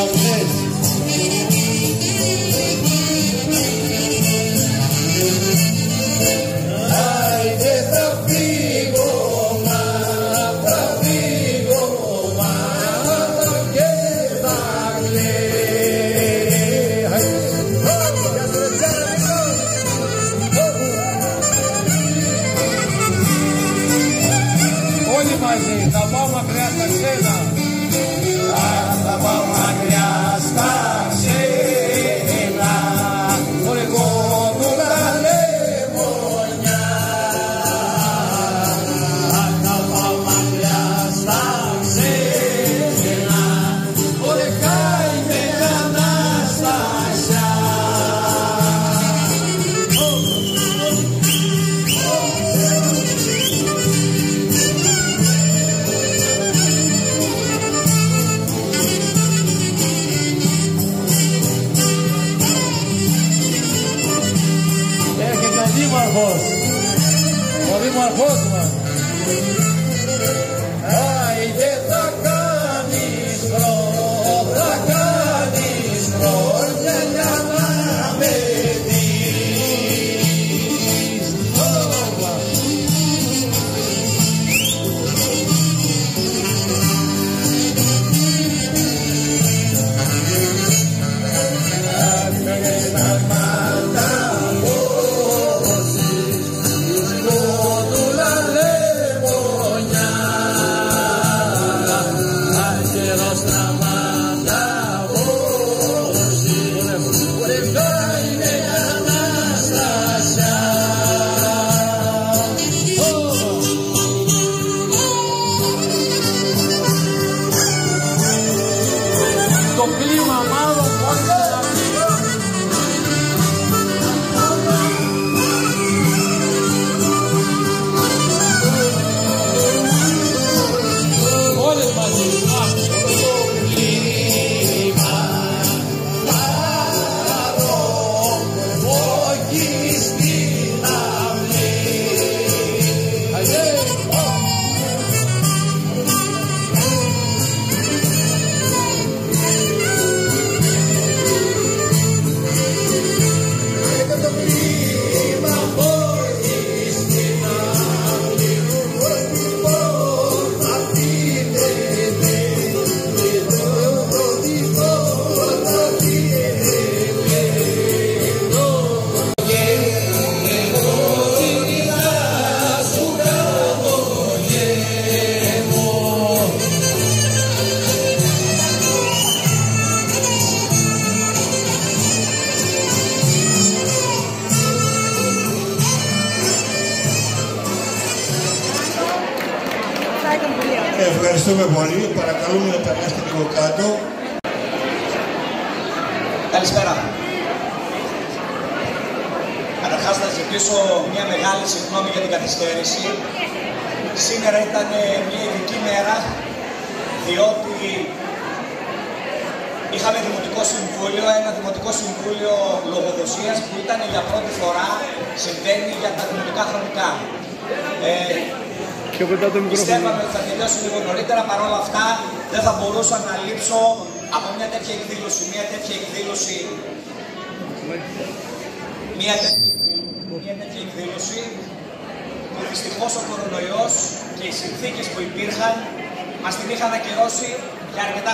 καρδιές. Άιντε θα φύγω, θα φύγω, και θα όλοι μαζί, θα πάω μακριά στα ξένα. Θα πάω μακριά στα ξένα, εγώ του τα λεμονιά. Θα πάω μακριά στα ξένα, είμαι Αναστασία. Ο δήμαρχος μας. Άιντε θα κάνεις χρόνια για να με δεις. Το κλίμα μάλλον πάντα. Όλες μαζί. Το κλίμα μάλλον όχι στην αυλή. Ευχαριστούμε πολύ. Παρακαλούμε να περάσετε λίγο κάτω. Καλησπέρα. Καταρχάς θα ζητήσω μια μεγάλη συγγνώμη για την καθυστέρηση. Σήμερα ήταν μια ειδική μέρα, διότι είχαμε δημοτικό συμβούλιο, ένα δημοτικό συμβούλιο λογοδοσίας που ήταν για πρώτη φορά, συμβαίνει για τα δημοτικά χρονικά. Πιστεύαμε ότι θα τελειώσει λίγο νωρίτερα, παρόλα αυτά δεν θα μπορούσα να λείψω από μια τέτοια εκδήλωση. Μια τέτοια εκδήλωση που δυστυχώς ο κορονοϊός και οι συνθήκες που υπήρχαν μας την είχαν ακυρώσει για αρκετά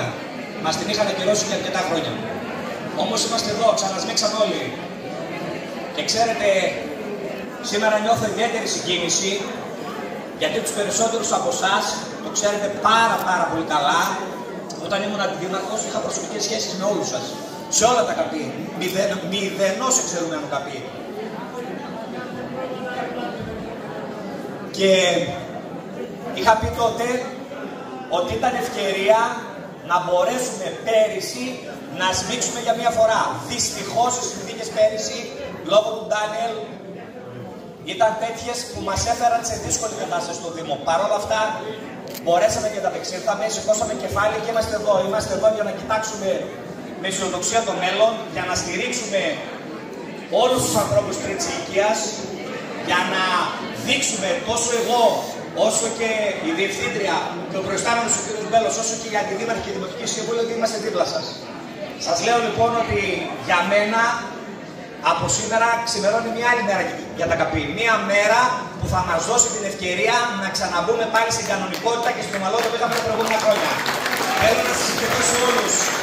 χρόνια. Όμως είμαστε εδώ, ξανασμίξαν όλοι. Και ξέρετε, σήμερα νιώθω ιδιαίτερη συγκίνηση, γιατί τους περισσότερους από εσάς το ξέρετε πάρα πολύ καλά. Όταν ήμουν αντιδήμαρχος είχα προσωπικές σχέσεις με όλους σας. Σε όλα τα καπί. Μηδενός εξαιρουμένου καπί. Και είχα πει τότε ότι ήταν ευκαιρία να μπορέσουμε πέρυσι να σμίξουμε για μία φορά. Δυστυχώς οι συνθήκες πέρυσι, λόγω του Ντάνιελ, ήταν τέτοιες που μας έφεραν σε δύσκολη κατάσταση στο Δήμο. Παρ' όλα αυτά, μπορέσαμε και τα απεξήρθαμε, σηκώσαμε κεφάλι και είμαστε εδώ. Είμαστε εδώ για να κοιτάξουμε με αισιοδοξία το μέλλον, για να στηρίξουμε όλους τους ανθρώπους τρίτης ηλικίας, για να δείξουμε τόσο εγώ όσο και η διευθύντρια και ο προϊστάμενος ο κ. Μπέλος, όσο και η αντιδήμαρχη και η Δημοτική Συμβούλη, ότι είμαστε δίπλα σας. Σας λέω λοιπόν ότι για μένα από σήμερα ξημερώνει μια άλλη μέρα για τα ΚΑΠΗ. Μια μέρα που θα μας δώσει την ευκαιρία να ξαναμπούμε πάλι στην κανονικότητα και στην ομαλότητα που είχαμε τα προηγούμενα χρόνια. Θέλω να σας ευχαριστήσω όλους.